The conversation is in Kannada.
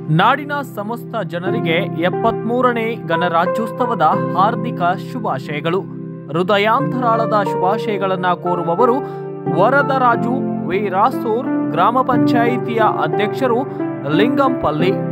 ನಾಡಿನ ಸಮಸ್ತ ಜನರಿಗೆ 73ನೇ ಗಣರಾಜ್ಯೋತ್ಸವದ ಹಾರ್ದಿಕ ಶುಭಾಶಯಗಳು. ಹೃದಯಾಂತರಾಳದ ಶುಭಾಶಯಗಳನ್ನು ಕೋರುವವರು ವರದರಾಜು ವಿ ರಾಸೂರ್, ಗ್ರಾಮ ಪಂಚಾಯಿತಿಯ ಅಧ್ಯಕ್ಷರು, ಲಿಂಗಂಪಲ್ಲಿ.